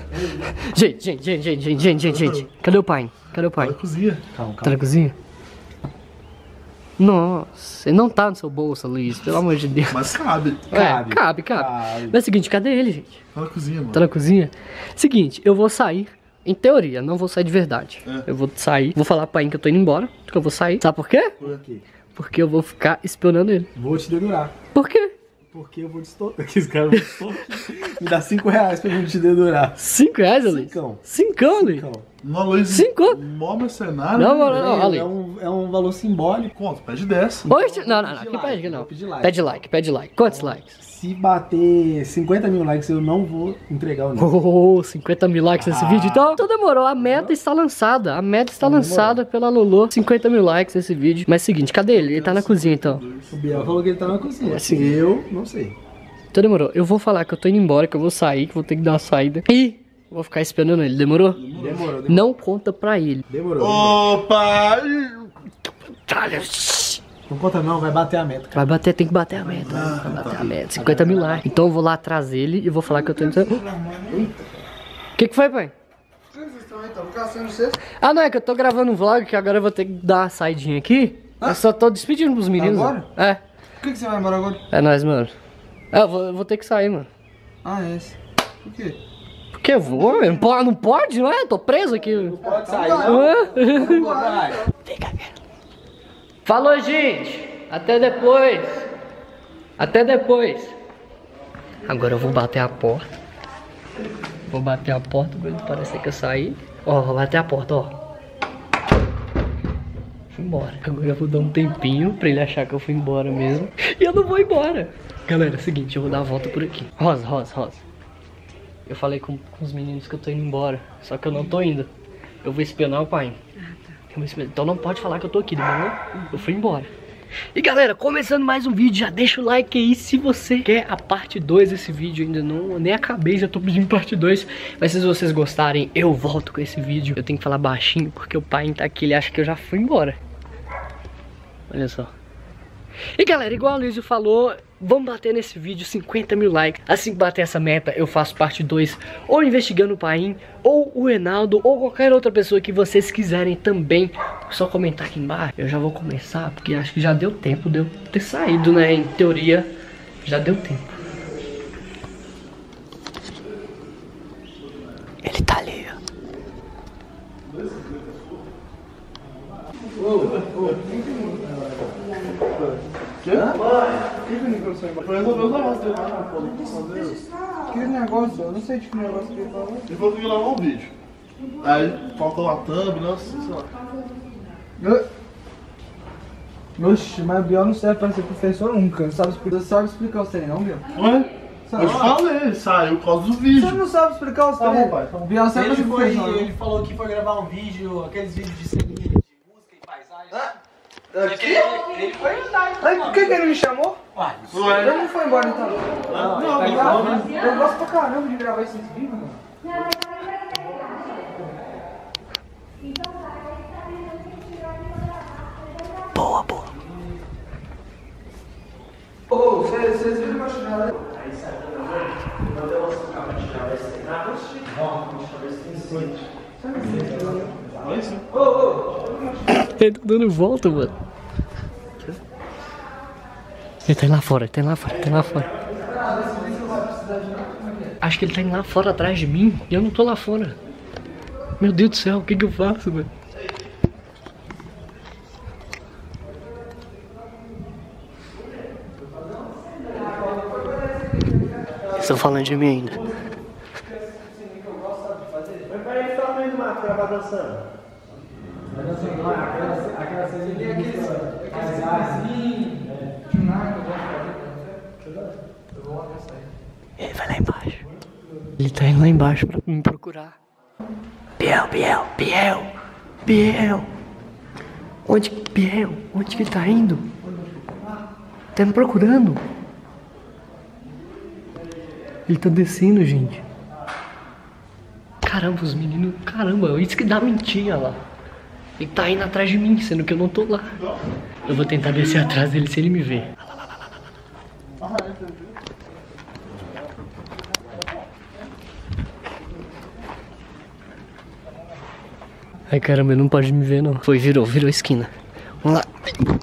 Gente. Cadê o pai? Cadê o pai? Tá na cozinha. Calma. Tá na cozinha? Nossa, ele não tá no seu bolso, Luiz, pelo amor de Deus. Mas cabe. Cabe. Mas é o seguinte, cadê ele, gente? Tá na cozinha, mano. Tá na cozinha? Seguinte, eu vou sair. Em teoria, não vou sair de verdade. Eu vou sair, vou falar pro pai que eu tô indo embora, que eu vou sair. Sabe por quê? Por quê? Porque eu vou ficar espionando ele. Vou te dedurar. Por quê? Porque eu vou destocar. Aqui os caras vão destocar. Me dá R$5 pra eu te dedurar. R$5, Luiz? Cincão, Luiz? Não, Luiz. 5? Mó mercenário. Não, Ali. É um valor simbólico. Quanto? Pede 10. Oxe, não. Quem pede que não? Pede like. Quantos likes? Se bater 50 mil likes, eu não vou entregar o livro. 50 mil likes nesse vídeo. Então demorou. A meta está lançada. A meta está lançada pela Lulu. 50 mil likes nesse vídeo. Mas seguinte, cadê ele? Ele tá na cozinha, então. O Biel falou que ele tá na cozinha. Assim, eu não sei. Então demorou. Eu vou falar que eu tô indo embora, que eu vou sair, que eu vou ter que dar uma saída. E vou ficar esperando ele. Demorou? Demorou. Não conta pra ele. Demorou. Opa! Não conta não, vai bater a meta. Vai bater, tem que bater a meta. Vai bater a meta. 50 mil likes. Então eu vou lá atrás dele e vou falar que eu tô indo. O que foi, pai? Ah, não, é que eu tô gravando um vlog que agora eu vou ter que dar uma saidinha aqui. Eu só tô despedindo pros meninos. Agora? É. Por que você vai embora agora? É nóis, mano. Eu vou ter que sair, mano. Ah, é esse. Por quê? Porque eu vou, não pode, não é? Tô preso aqui. Não pode sair, não. Fica quieto. Falou, gente. Até depois. Agora eu vou bater a porta. Pra parecer que eu saí. Ó, vou bater a porta, ó. Fui embora. Agora eu vou dar um tempinho pra ele achar que eu fui embora mesmo. E eu não vou embora. Galera, é o seguinte, eu vou dar a volta por aqui. Rosa. Eu falei com os meninos que eu tô indo embora. Só que eu não tô indo. Eu vou espionar o pai. Então não pode falar que eu tô aqui, demorou? Eu fui embora. E galera, começando mais um vídeo, já deixa o like aí se você quer a parte 2 desse vídeo. Ainda não, nem acabei, já tô pedindo parte 2. Mas se vocês gostarem, eu volto com esse vídeo. Eu tenho que falar baixinho, porque o pai tá aqui, ele acha que eu já fui embora. Olha só. E galera, igual a Luísio falou, vamos bater nesse vídeo 50 mil likes. Assim que bater essa meta, eu faço parte 2, ou investigando o Paim, ou o Enaldo, ou qualquer outra pessoa que vocês quiserem também. Só comentar aqui embaixo. Eu já vou começar, porque acho que já deu tempo de eu ter saído, né? Em teoria, já deu tempo. Ele tá ali, ó. Foi resolver os negócios dele. Que negócio? Eu não sei de que negócio que ele falou. Ele falou que ia gravar um vídeo. Aí faltou a thumb, nossa, sei lá. Oxi, mas o Biel não serve pra ser professor nunca. Não sabe explicar os trem, não, Biel? Ué? Eu te falei, saiu por causa do vídeo. Você não sabe explicar os trem. O Biel serve pra ser professor. Ele falou que foi gravar um vídeo, aqueles vídeos de ceninha de música e paisagem. Ele foi andar. Aí por que ele me chamou? Ué? Ele não foi embora então. Eu gosto pra caramba de gravar esses vídeos, mano. Boa. Ô, vocês viram pra tirar? Aí sai da não deu nossa capa de tirar, vai ser nada. Vamos ver se tem 5. Ele tá dando volta, mano. Ele tá indo lá fora. Acho que ele tá indo lá fora atrás de mim e eu não tô lá fora. Meu Deus do céu, o que eu faço, mano? Estão falando de mim ainda. Vai ele tá vendo uma pra dançando. Aquela ceninha aqui, Ele vai lá embaixo. Ele tá indo lá embaixo pra me procurar. Biel. Onde que ele tá indo? Tá me procurando. Ele tá descendo, gente. Caramba, os meninos... Caramba, isso que dá mentira lá. Ele tá indo atrás de mim, sendo que eu não tô lá. Eu vou tentar descer atrás dele se ele me ver. Ai, caramba, ele não pode me ver, não. Foi, virou a esquina. Vamos lá.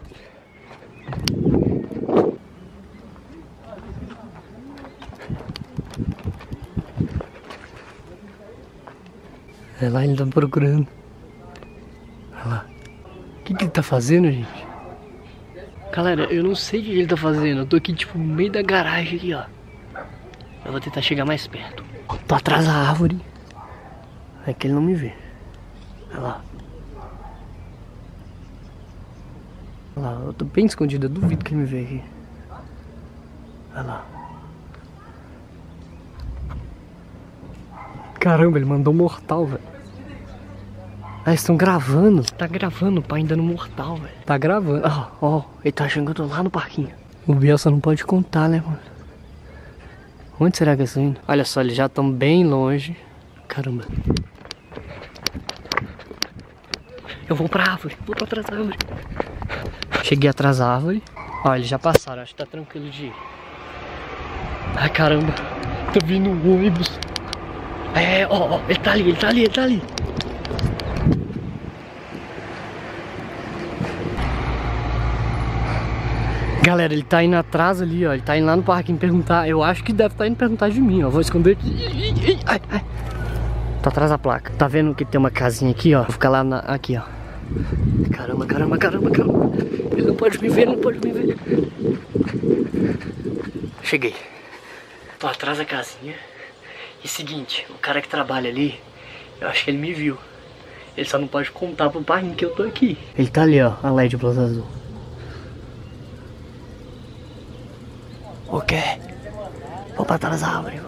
É lá, ele tá procurando. Olha lá. O que ele tá fazendo, gente? Galera, eu não sei o que ele tá fazendo. Eu tô aqui, tipo, no meio da garagem aqui, ó. Eu vou tentar chegar mais perto. Tô atrás da árvore. É que ele não me vê. Olha lá. Olha lá, eu tô bem escondido. Eu duvido que ele me vê aqui. Olha lá. Caramba, ele mandou mortal, velho. Ah, eles estão gravando. Tá gravando o pai dando mortal, velho. Tá gravando. Ó, ele tá achando que eu tô lá no parquinho. O Biel só não pode contar, né, mano? Onde será que eles estão indo? Olha só, eles já estão bem longe. Caramba. Eu vou pra árvore. Vou pra trás da árvore. Cheguei atrás da árvore. Ó, eles já passaram. Acho que tá tranquilo de ir. Ai, caramba. Tá vindo um ônibus. É, ó, ele tá ali. Galera, ele tá indo atrás ali, ó. Ele tá indo lá no parquinho perguntar. Eu acho que deve estar indo perguntar de mim, ó. Vou esconder aqui. Ai. Tá atrás da placa. Tá vendo que tem uma casinha aqui, ó? Vou ficar lá aqui, ó. Caramba. Ele não pode me ver, Cheguei. Tô atrás da casinha. E seguinte, o cara que trabalha ali, eu acho que ele me viu. Ele só não pode contar pro parquinho que eu tô aqui. Ele tá ali, ó, a LED blusa azul. O quê? Vou pra trás da árvore,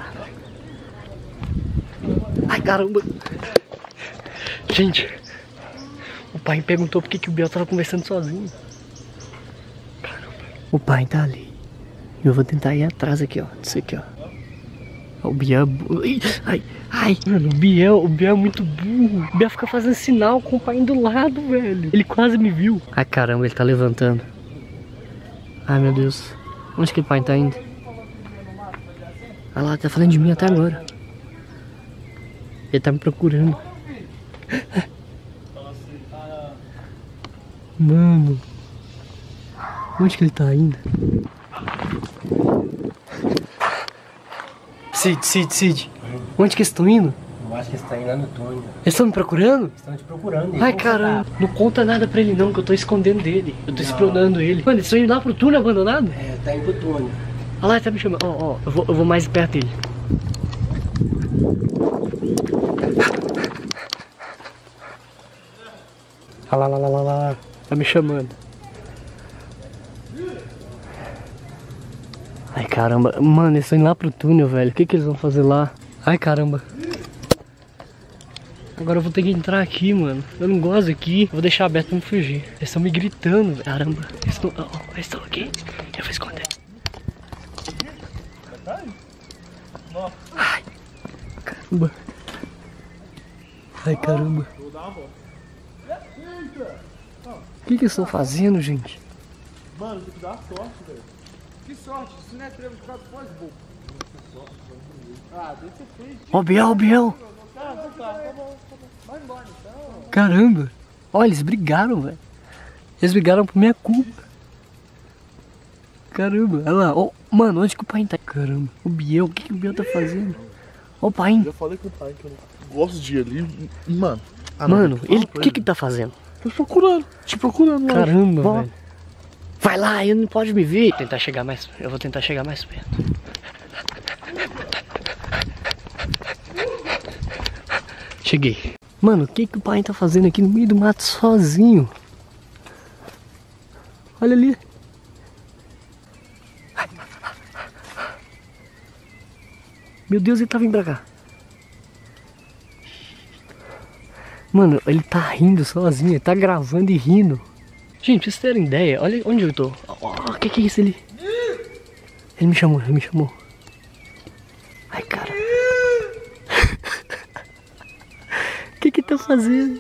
Ai, caramba. Gente, o pai me perguntou por que o Biel tava conversando sozinho. Caramba. O pai tá ali. Eu vou tentar ir atrás aqui, ó. Disso aqui, ó. O Biel... Ai, mano, o Biel é muito burro. O Biel fica fazendo sinal com o pai do lado, velho. Ele quase me viu. Ai, caramba, ele tá levantando. Ai, meu Deus. Onde que o pai tá indo? Olha lá, tá falando de mim até agora. Ele tá me procurando. Mano. Onde que ele tá indo? Cid. Onde que eles estão indo? Eu acho que eles estão indo lá no túnel. Eles estão me procurando? Estão te procurando. Ai, caramba. Não conta nada pra ele não, que eu tô escondendo dele. Eu tô espionando ele. Mano, eles estão indo lá pro túnel abandonado? É, tá indo pro túnel. Olha lá, ele tá me chamando. Ó, eu vou mais perto dele. Olha lá. Tá me chamando. Ai, caramba. Mano, eles estão indo lá pro túnel, velho. O que eles vão fazer lá? Ai, caramba. Agora eu vou ter que entrar aqui, mano. Eu não gosto aqui. Eu vou deixar aberto pra não fugir. Eles estão me gritando, velho. Caramba. Eles estão aqui. Eu vou esconder. Ai, caramba. Ai, caramba. O que eles estão fazendo, gente? Mano, tem que dar sorte, velho. Que sorte, isso não é trevo de quatro pós, bobo. Ah, deve ser feio. Ó, Biel. Tá bom. Vai embora então. Caramba. Olha, eles brigaram, velho. Eles brigaram por minha culpa. Caramba, olha lá. Ó, mano, onde que o pai tá? Caramba. O Biel, o que o Biel tá fazendo? Ó, o pai. Eu já falei com o pai que eu não gosto de ir ali. Mano. Mano, ele, o que ele tá fazendo? Tô te procurando. Caramba, mano. velho. Vai lá, ele não pode me ver. Eu vou tentar chegar mais perto. Cheguei. Mano, o que o pai tá fazendo aqui no meio do mato sozinho? Olha ali. Meu Deus, ele tá vindo pra cá. Mano, ele tá rindo sozinho, ele tá gravando e rindo. Gente, pra vocês terem ideia, olha onde eu tô. O que é isso ali? Ele me chamou. Ai, cara. O que ele tá fazendo?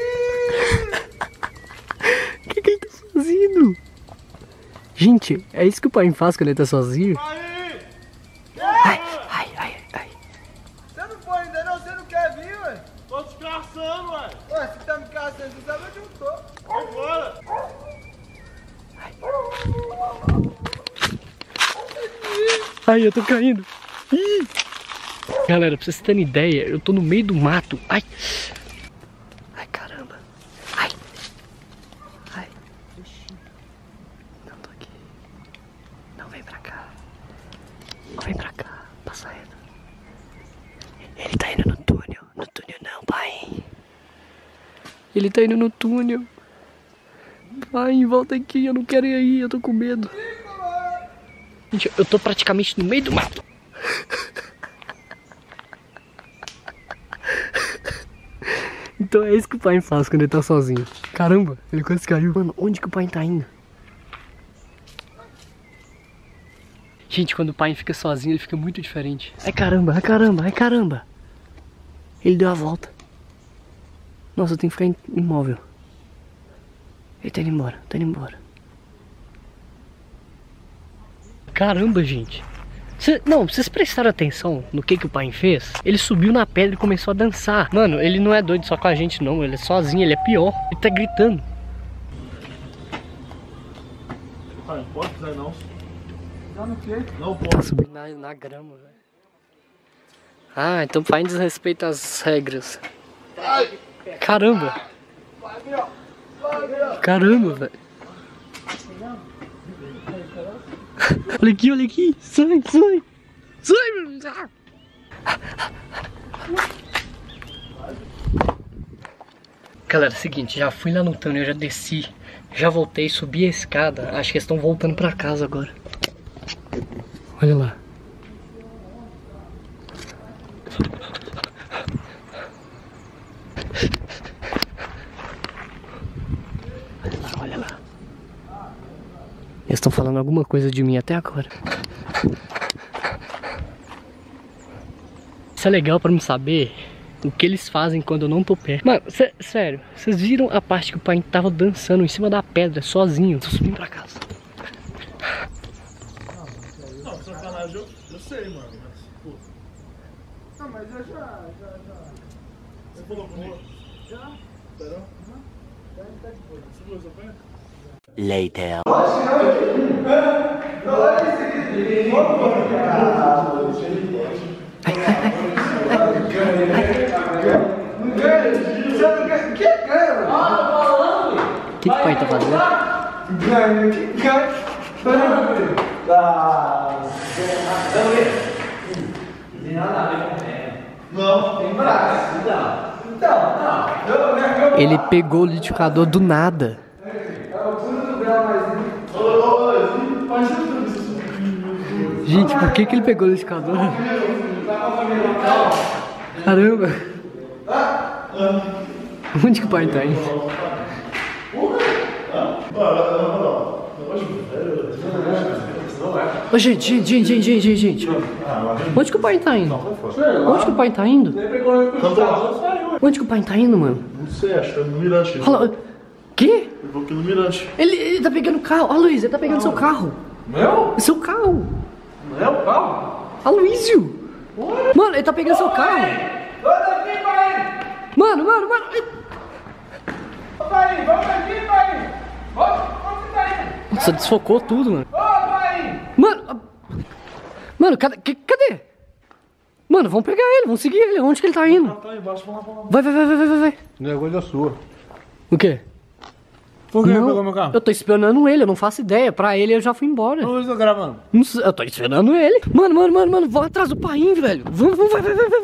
O que ele tá fazendo? Gente, é isso que o pai faz quando ele tá sozinho? Ai. Você não foi ainda não? então você não quer vir, ué? Tô te caçando, ué. Ué, você tá me caçando, você sabe onde eu tô? Vai embora. Ai, eu tô caindo. Ih. Galera, pra vocês terem ideia, eu tô no meio do mato. Ai. Ai, caramba. Ai. Ai. Não tô aqui. Não, vem pra cá. Vem pra cá. Passa ele. Ele tá indo no túnel. No túnel não, pai. Ele tá indo no túnel. Pai, volta aqui. Eu não quero ir aí. Eu tô com medo. Gente, eu tô praticamente no meio do mato. Então é isso que o pai faz quando ele tá sozinho. Caramba, ele quase caiu. Mano, onde que o pai tá indo? Gente, quando o pai fica sozinho, ele fica muito diferente. Ai caramba, ai caramba, ai caramba. Ele deu a volta. Nossa, eu tenho que ficar imóvel. Ele tá indo embora, tá indo embora. Caramba, gente. Não, vocês prestaram atenção no que o pai fez? Ele subiu na pedra e começou a dançar. Mano, ele não é doido só com a gente não. Ele é sozinho, ele é pior. Ele tá gritando. Não pode pisar não. Tá no quê? Não Tá pode. subindo na grama, velho. Ah, então o pai desrespeita as regras. Caramba. Caramba, velho. Olha aqui, sai, sai. Sai, meu. Galera, é o seguinte, já fui lá no túnel, já desci. Já voltei, subi a escada. Acho que eles estão voltando pra casa agora. Olha lá. Olha lá. Eles estão falando alguma coisa de mim até agora. Isso é legal pra me saber o que eles fazem quando eu não tô perto. Mano, sério, vocês viram a parte que o pai tava dançando em cima da pedra, sozinho? Tô subindo pra casa. Não, sacanagem eu sei, mano. Mas, pô. Não, mas eu já. Você falou comigo? Já? Será? Tá de boa. Segura seu pé? Later. O que o pai tá fazendo? Ganha, que ganha. Não. Tem braço. Então, Ele pegou o liquidificador do nada. Gente, por que ele pegou o liquidificador? Caramba. Onde que o pai tá indo? Ô, gente. Onde que o pai tá indo? Onde que o pai tá indo? Onde que o pai tá indo, mano? Não sei, acho que é no mirante. Fala. Quê? Eu vou aqui no mirante. Ele tá pegando o carro. Ó, Luiz, ele tá pegando seu carro. Meu? Seu carro. Não é o carro? Aloysio. Mano, ele tá pegando seu carro. Volta aqui, pai! Mano. Pai, volta aqui, pai! Volta, onde tá indo? Nossa, desfocou tudo, mano. Ô, pai! Mano, cadê? Mano, vamos pegar ele, vamos seguir ele. Onde que ele tá indo? Tá aí embaixo, vamos lá. Vai. Negócio é sua. O quê? Por que Não, pegou meu carro? eu tô esperando ele, eu não faço ideia. Pra ele eu já fui embora. Não, eu tô gravando. Não sei, eu tô esperando ele. Mano, vou atrás do pai, velho. Vamos, vai.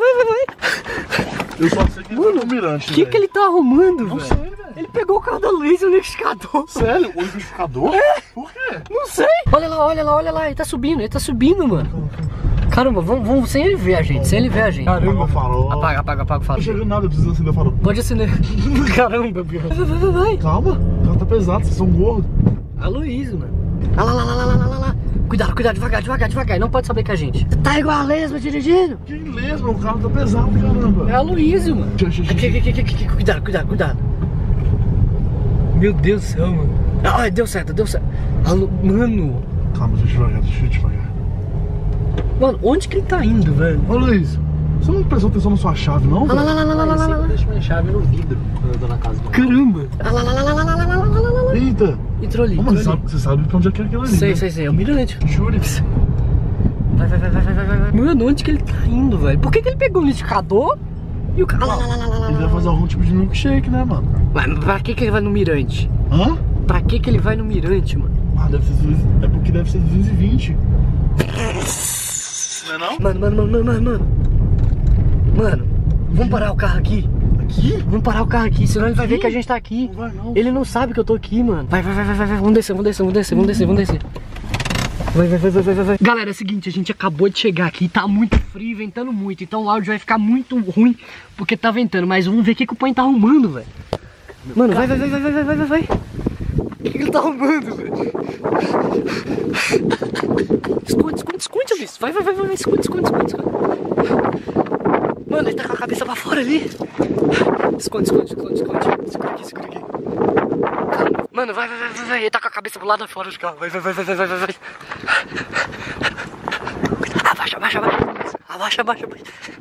Eu só sei que ele tá no mirante. O que ele tá arrumando, velho? sei, velho. Ele pegou o carro da Luísa e o liquidificador. Sério? O liquidificador? É. Por quê? Não sei. Olha lá, ele tá subindo, mano. Caramba, vamos sem ele ver a gente, Apaga o farol. Apaga o Não farol. chega nada, precisa acender o farol. Pode acender. Caramba, Bia. Vai. Calma, o carro tá pesado, vocês são gordos. A Luísa, mano. Lá. Cuidado, devagar. Não pode saber que é a gente. Tá igual a lesma dirigindo. Que lesma, o carro tá pesado, caramba. É a Luísa, mano. Aqui. Cuidado. Meu Deus do céu, mano. Ah, deu certo. Mano. Calma, deixa eu devagar. Mano, onde que ele tá indo, velho? Ô Luiz, Você não prestou atenção na sua chave, não? Lá, lá, lá, lá, lá, lá, lá, lá. Deixa minha chave no vidro quando eu tô na casa do Caramba! Lá, lá, lá, lá, lá, lá, lá, lá, lá, lá, lá. Eita! Entrou ali, Ô, entrou mas ali. você sabe pra onde é que é aquilo ali, Sei, né? sei, sei. É o mirante. Jure. Vai, vai, vai, vai, vai, vai, vai. Mano, onde que ele tá indo, velho? Por que que ele pegou o liquidificador e o carro... Ele vai fazer algum tipo de milkshake, né, mano? Mas pra que que ele vai no mirante? Hã? Pra que que ele vai no mirante, mano? Ah, deve ser... É porque deve ser 220. Não é não? Mano, vamos parar o carro aqui. Aqui? Vamos parar o carro aqui, senão ele vai ver que a gente tá aqui. Não vai não. Ele não sabe que eu tô aqui, mano. Vai, vai, vai, vai, vai, vai. Vamos descer, vamos descer, vamos descer, vamos descer, vamos descer. Vai, vai, vai, vai, vai, vai. Galera, é o seguinte, a gente acabou de chegar aqui, tá muito frio, ventando muito. Então o áudio vai ficar muito ruim, porque tá ventando. Mas vamos ver o que o Pai tá arrumando, velho. Mano, vai, vai, vai, vai, vai, vai, vai, vai. O que ele tá arrumando, velho? Esconde, esconde, esconde, Alice. Vai, vai, vai, vai, esconde, esconde, esconde, esconde. Mano, ele tá com a cabeça pra fora ali. Esconde, esconde, esconde, esconde. Segura aqui, segura aqui. Calma. Mano, vai, vai, vai, vai, vai. Ele tá com a cabeça pro lado de fora do carro. Vai, vai, vai, vai, vai, vai, vai. Abaixa, abaixa, abaixa. Abaixa, abaixa, abaixa.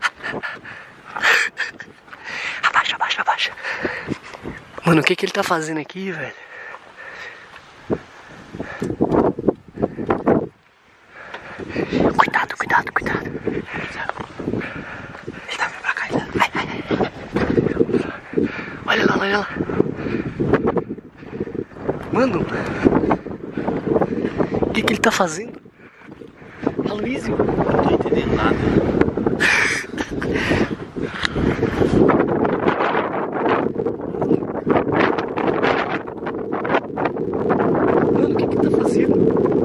Abaixa, abaixa, abaixa. Mano, o que que ele tá fazendo aqui, velho? Cuidado, cuidado, cuidado. Ele tá vindo pra cá, ele tá... Ai, ai, ai. Olha lá, olha lá. Mano, o que que ele tá fazendo? Aloysio? Não tô entendendo nada. Mano, o que que ele tá fazendo?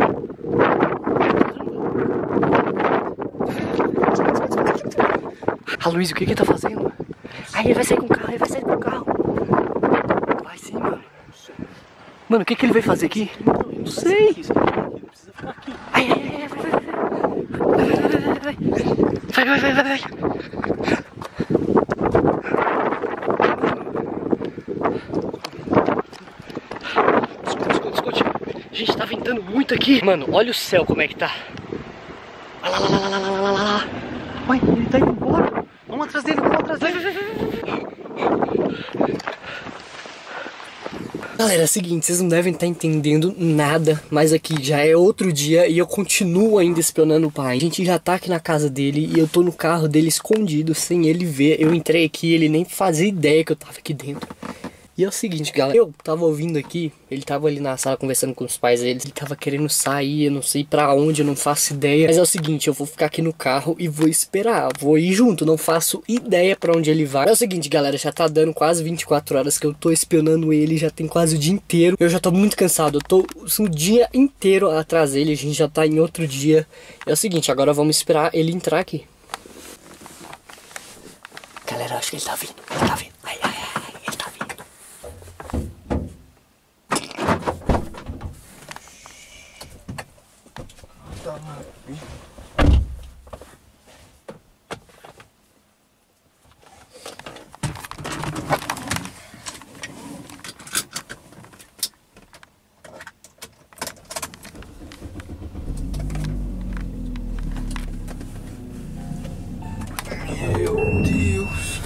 Aloysio, o que que ele tá fazendo? Ai, ele vai sair com o carro, ele vai sair com o carro. Vai sim, mano. Mano, o que que ele vai fazer aqui? Não sei. Ele precisa ficar aqui. Ai, ai, ai, vai, vai, vai. Vai, vai, vai, vai, vai. Esconde, esconde, esconde. Gente, tá ventando muito aqui. Mano, olha o céu como é que tá. Olha lá, lá, lá, lá, lá, lá, lá, lá. Ué, ele tá indo embora. Vamos atrás dele, vamos atrás dele. Vai, vai, vai, vai. Galera, é o seguinte, vocês não devem estar entendendo nada, mas aqui já é outro dia e eu continuo ainda espionando o pai. A gente já tá aqui na casa dele e eu tô no carro dele escondido, sem ele ver. Eu entrei aqui, ele nem fazia ideia que eu tava aqui dentro. E é o seguinte, galera, eu tava ouvindo aqui, ele tava ali na sala conversando com os pais deles, ele tava querendo sair, eu não sei pra onde, eu não faço ideia. Mas é o seguinte, eu vou ficar aqui no carro e vou esperar, vou ir junto, não faço ideia pra onde ele vai. É o seguinte, galera, já tá dando quase 24 horas que eu tô espionando ele, já tem quase o dia inteiro. Eu já tô muito cansado, eu tô o dia inteiro atrás dele, a gente já tá em outro dia. É o seguinte, agora vamos esperar ele entrar aqui. Galera, acho que ele tá vindo, ele tá vindo. Ai, ai, ai, ele tá vindo. Meu Deus.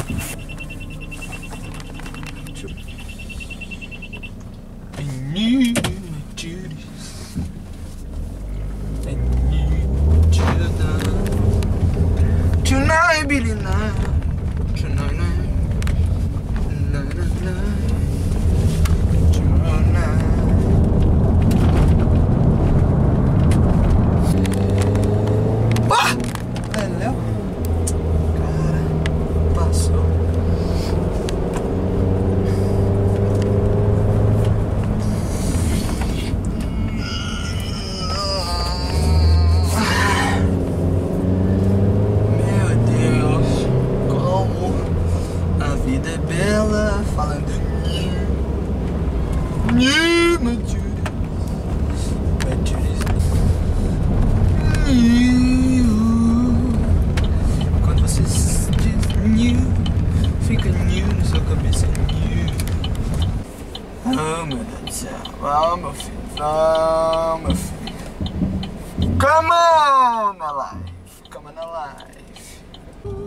I knew Judas. I knew Judas. Tonight, Billy, night. Tonight, night. Ah! Léo? Cara, passou. Meu Deus, como a vida é bela, falando quando você diz new, fica new na sua cabeça. New. Oh, meu Deus do céu. Oh, meu filho. Oh, meu filho. Come on, my life. Come on, my life.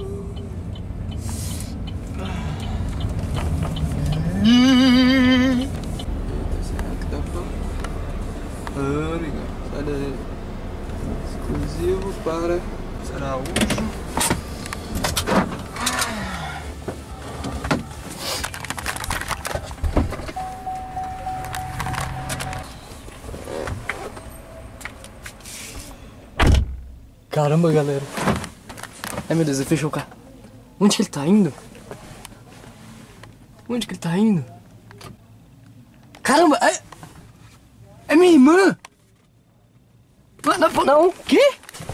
Caramba, galera. Ai, meu Deus, ele fechou o carro. Onde que ele tá indo? Onde que ele tá indo? Caramba, é minha irmã! Não, o quê?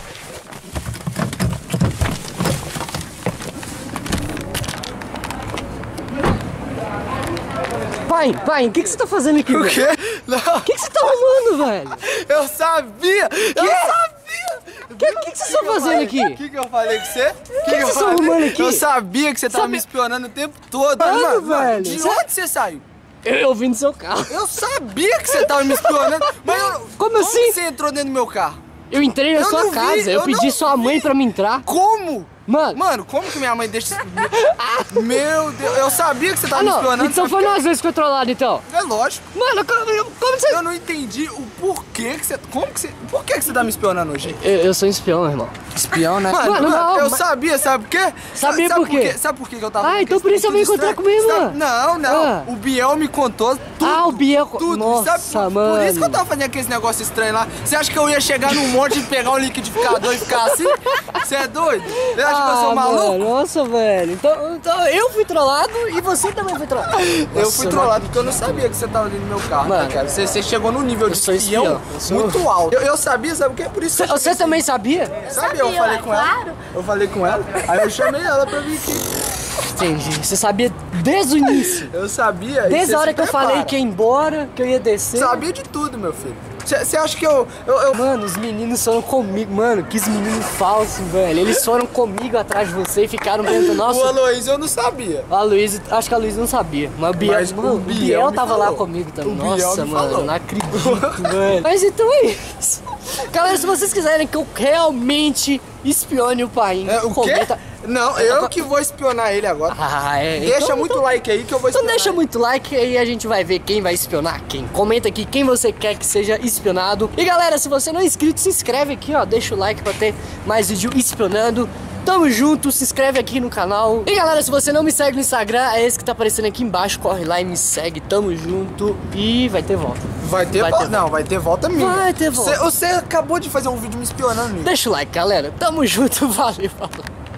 Pai, o que você tá fazendo aqui? O quê? Não. O que você tá arrumando, velho? Eu sabia! Eu sabia! O que vocês estão fazendo aqui? O que eu falei com você? O que vocês estão arrumando aqui? Eu sabia que você tava me espionando o tempo todo. Mano, velho. De onde você saiu? Eu vim no seu carro. Eu sabia que você tava me espionando, mas eu... Como assim? que você entrou dentro do meu carro? Eu entrei na sua não vi, casa, eu eu pedi não sua mãe pra me entrar. Como? Mano, como que minha mãe deixa... Meu Deus, eu sabia que você tava me não, espionando. então foi nós dois controlados, então. É lógico. Mano, como você... Eu não entendi o porquê que você... Por que você tá me espionando hoje? Eu sou um espião, irmão. Espião, né? Mano, não, eu mas- sabia, sabe por quê? Sabia por quê? Sabe por quê que eu tava... Ah, então por isso eu vim encontrar com minha irmã. Não. Ah. O Biel me contou tudo. Ah, o Biel... Tudo. Nossa, Sabe, mano. Por isso que eu tava fazendo aquele negócio estranho lá. Você acha que eu ia chegar num monte e pegar um liquidificador e ficar assim? Você é doido? Você acha que eu sou maluco? Mano, nossa, velho. Então eu fui trollado e você também foi trollado. Eu Nossa, fui trollado porque eu não sabia que você tava dentro do meu carro, Mano, né, cara? Você chegou num nível de sou espião. Eu sou- muito alto. Eu sabia, sabe o quê? Por isso que Você também sabia? sabia, eu falei com ela. Eu falei com ela, aí eu chamei ela pra vir aqui. Entendi. Você sabia desde o início. Eu sabia. e Desde você a hora se que eu falei prepara. que ia embora, que eu ia descer. Sabia de tudo, meu filho. Você acha que eu... Mano, os meninos foram comigo. Mano, que menino falso, velho. Eles foram comigo atrás de você e ficaram pensando, O nossa... Aloysio eu não sabia. A Luísa, acho que a Luísa não sabia. Mas o Biel, Mas mano, o o Biel Biel me tava falou. lá comigo também. O Biel Nossa, me mano, falou. não acredito, velho. Mas então é isso. Galera, se vocês quiserem que eu realmente espione o pai, É, o comenta... quê? Não, eu que vou espionar ele agora. Ah, é. Deixa Então- muito like aí que eu vou Então espionar deixa ele. muito like e a gente vai ver quem vai espionar quem. Comenta aqui quem você quer que seja espionado. E galera, se você não é inscrito, se inscreve aqui, ó. Deixa o like pra ter mais vídeo espionando. Tamo junto, se inscreve aqui no canal. E galera, se você não me segue no Instagram, é esse que tá aparecendo aqui embaixo. Corre lá e me segue, tamo junto. E vai ter volta. Vai ter volta? Não, vai ter volta minha. Vai ter volta. Você acabou de fazer um vídeo me espionando. Deixa o like, galera. Tamo junto, valeu, falou.